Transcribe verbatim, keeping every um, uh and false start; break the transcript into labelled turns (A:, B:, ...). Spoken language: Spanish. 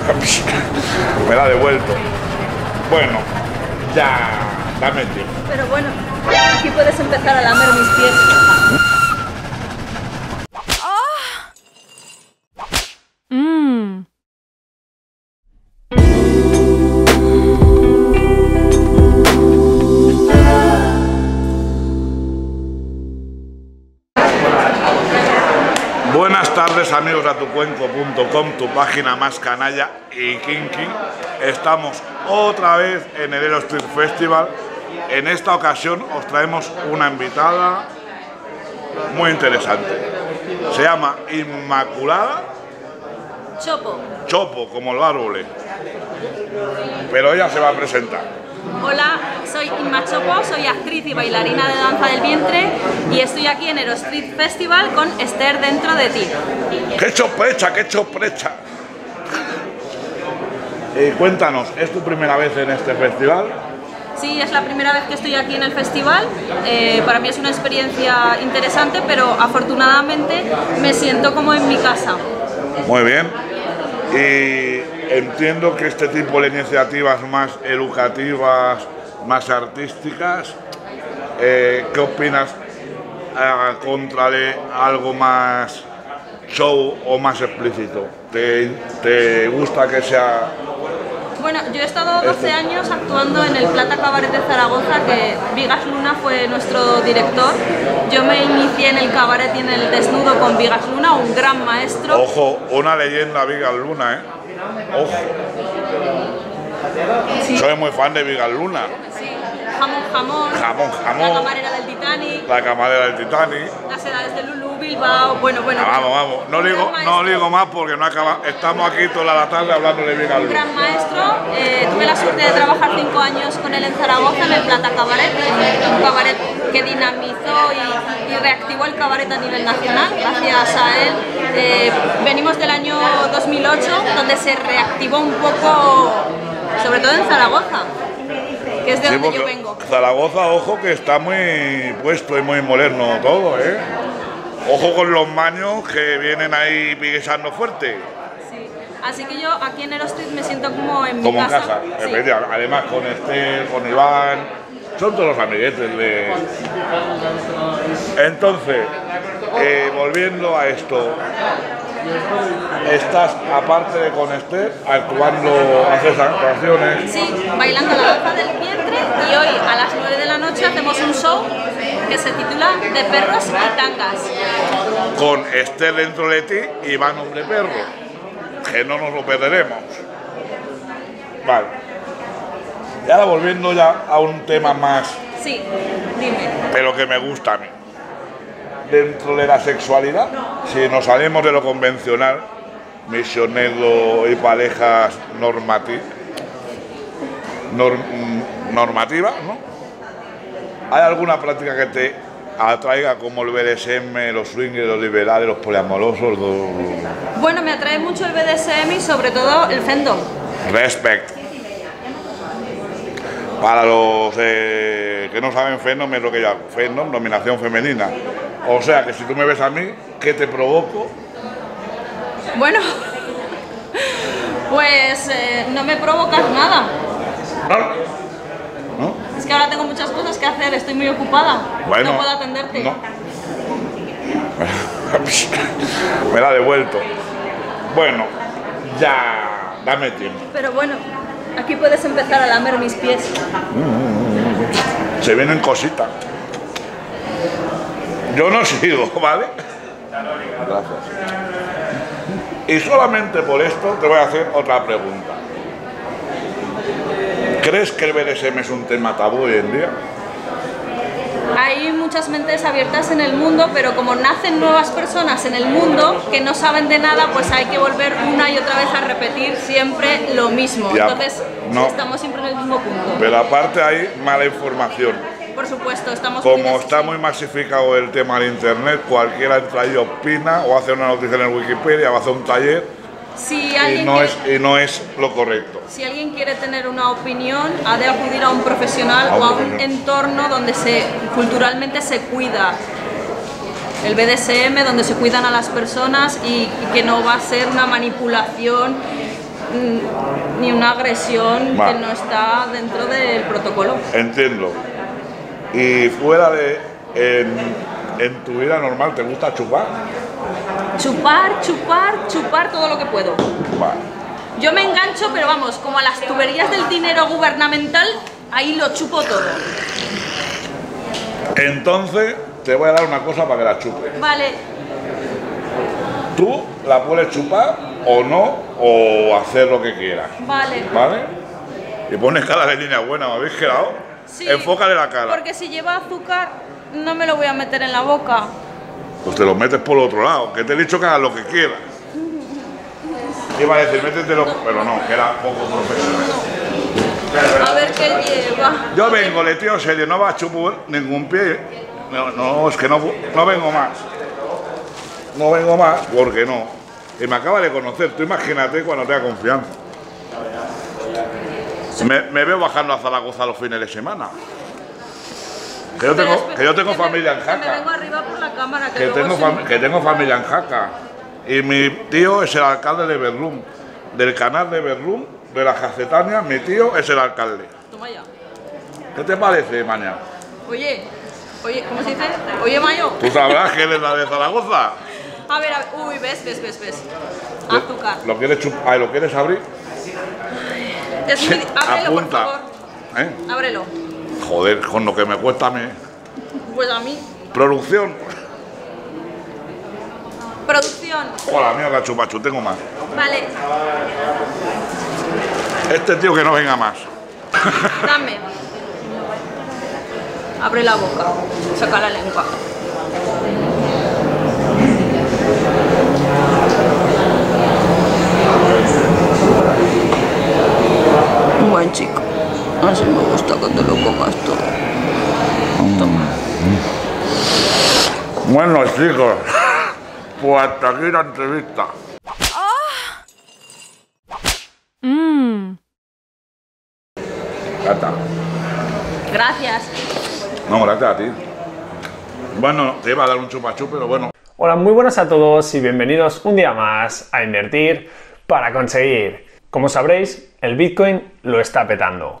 A: Me la ha devuelto. Bueno, ya, dame tiempo.
B: Pero bueno, aquí puedes empezar a lamer mis pies.
C: Mmm.
A: Buenas tardes, amigos de atucuenco punto com, tu página más canalla y kinky. Estamos otra vez en el Ero Street Festival. En esta ocasión os traemos una invitada muy interesante. Se llama Inmaculada
B: Chopo.
A: Chopo, como el árbol. Pero ella se va a presentar.
B: Hola, soy Inma Chopo, soy actriz y bailarina de danza del vientre y estoy aquí en Ero Street Festival con Esther dentro de ti.
A: ¡Qué choprecha, qué choprecha! Eh, cuéntanos, ¿es tu primera vez en este festival?
B: Sí, es la primera vez que estoy aquí en el festival. Eh, para mí es una experiencia interesante, pero afortunadamente me siento como en mi casa.
A: Muy bien. Y entiendo que este tipo de iniciativas más educativas, más artísticas, eh, ¿qué opinas a contra de algo más show o más explícito? ¿Te, te gusta que sea...?
B: Bueno, yo he estado doce años actuando en el Plata Cabaret de Zaragoza, que Vigas Luna fue nuestro director. Yo me inicié en el cabaret y en el desnudo con Vigas Luna, un gran maestro.
A: Ojo, una leyenda Vigas Luna, ¿eh? Ojo.
B: Sí.
A: Soy muy fan de Vigas Luna.
B: Sí, jamón, jamón.
A: Jamón, jamón.
B: La camarera del Titanic.
A: La camarera del Titanic.
B: Las edades de Lulu, Bilbao. Bueno, bueno.
A: Ah, vamos, vamos. No digo, no digo más porque no acaba. Estamos aquí toda la tarde hablando de Vigas
B: Un
A: Luna.
B: gran maestro. Eh, tuve la suerte de trabajar cinco años con él en Zaragoza, en el Plata Cabaret. Un cabaret que dinamizó y, y reactivó el cabaret a nivel nacional. Gracias a él. Eh, venimos del año dos mil ocho, donde se reactivó un poco, sobre todo en Zaragoza, que es de
A: Sí,
B: donde yo
A: porque
B: vengo.
A: Zaragoza, ojo, que está muy puesto y muy moderno todo, ¿eh? Ojo con los maños que vienen ahí pisando fuerte.
B: Sí. Así que yo aquí en Ero Street me siento como en mi
A: Como en
B: casa.
A: casa,
B: Sí.
A: efectivamente. Además con Esther, con Iván, son todos los amiguetes de... Entonces, eh, volviendo a esto, estás, aparte de con Esther, actuando, haces actuaciones.
B: Sí, bailando la danza del vientre y hoy a las nueve de la noche hacemos un show que se titula De perros y tangas.
A: Con Esther dentro de ti y Iván hombre perro, que no nos lo perderemos. Vale. Y ahora volviendo ya a un tema más,
B: Sí, dime.
A: pero que me gusta a mí. Dentro de la sexualidad, si nos salimos de lo convencional, misionero y parejas normati norm, normativas, ¿no? ¿Hay alguna práctica que te atraiga como el B D S M, los swingers, los liberales, los poliamorosos? Los...
B: Bueno, me atrae mucho el B D S M y sobre todo el fandom.
A: Respect. Para los eh, que no saben, fandom es lo que yo hago. Fandom, dominación femenina. O sea que si tú me ves a mí, ¿qué te provoco?
B: Bueno, pues eh, no me provocas nada.
A: No. ¿No?
B: Es que ahora tengo muchas cosas que hacer, estoy muy ocupada.
A: Bueno,
B: no puedo atenderte.
A: No. Me la ha devuelto. Bueno, ya, dame tiempo.
B: Pero bueno, aquí puedes empezar a lamer mis pies.
A: Se vienen cositas. Yo no sigo, ¿vale? Gracias. Y solamente por esto te voy a hacer otra pregunta. ¿Crees que el B D S M es un tema tabú hoy en día?
B: Hay muchas mentes abiertas en el mundo, pero como nacen nuevas personas en el mundo que no saben de nada, pues hay que volver una y otra vez a repetir siempre lo mismo.
A: Ya,
B: Entonces,
A: no.
B: estamos siempre en el mismo punto.
A: Pero aparte hay mala información.
B: Por supuesto, estamos...
A: Como está muy masificado el tema de internet, cualquiera entra y opina o hace una noticia en el Wikipedia o hace un taller
B: Si
A: y
B: alguien,
A: no
B: quiere,
A: es, y no es lo correcto.
B: si alguien quiere tener una opinión, ha de acudir a un profesional
A: A un
B: o a un
A: profesional.
B: entorno donde se, culturalmente se cuida el B D S M, donde se cuidan a las personas y, y que no va a ser una manipulación ni una agresión
A: vale.
B: que no está dentro del protocolo.
A: Entiendo. Y fuera de... En, en tu vida normal, ¿te gusta chupar?
B: Chupar, chupar, chupar todo lo que puedo.
A: Vale.
B: Yo me engancho, pero vamos, como a las tuberías del dinero gubernamental, ahí lo chupo todo.
A: Entonces, te voy a dar una cosa para que la chupes.
B: Vale.
A: Tú la puedes chupar o no, o hacer lo que quieras.
B: Vale.
A: ¿Vale? Y pones cara de niña buena, ¿me habéis quedado?
B: Sí,
A: enfócale la cara.
B: Porque si lleva azúcar, no me lo voy a meter en la boca.
A: Pues te lo metes por el otro lado, que te he dicho que hagas lo que quieras. Iba a decir, métetelo, pero no, que era poco profesional.
B: A ver qué lleva.
A: Yo vengo, le tío serio, no va a chupar ningún pie. No, no, es que no, no vengo más. No vengo más porque no. Y me acaba de conocer, tú imagínate cuando tenga confianza. Me, me veo bajando a Zaragoza los fines de semana. Que yo tengo, que yo tengo
B: que
A: familia
B: me,
A: en Jaca.
B: Que me vengo arriba por la cámara. Que,
A: Que tengo,
B: sí.
A: fami que tengo familia en Jaca. Y mi tío es el alcalde de Berlum. Del canal de Berlum, de la Jacetania, mi tío es el alcalde.
B: Toma ya.
A: ¿Qué te parece, mañana?
B: Oye, oye, ¿cómo se dice? Oye, Mayo.
A: ¿Tú sabrás que él es la de Zaragoza?
B: A ver, a ver. Uy, ves, ves, ves, ves. Azúcar.
A: ¿Lo quieres, chup ¿Lo quieres abrir?
B: Es muy... Ábrelo,
A: Apunta.
B: por favor.
A: ¿Eh?
B: Ábrelo.
A: Joder, con lo que me cuesta a mí.
B: Pues a mí.
A: Producción.
B: Producción.
A: Hola, mío, cachupachu, tengo más.
B: Vale.
A: Este tío que no venga más.
B: Dame. Abre la boca. Saca la lengua. Buen chico. Así me gusta que te lo comas todo. Toma.
A: Bueno, chicos, pues hasta aquí la entrevista.
C: Mmm.
A: Ya está.
B: Gracias.
A: No, gracias a ti. Bueno, te iba a dar un chupachú, pero bueno.
D: Hola, muy buenas a todos y bienvenidos un día más a Invertir para Conseguir. Como sabréis, el Bitcoin lo está petando.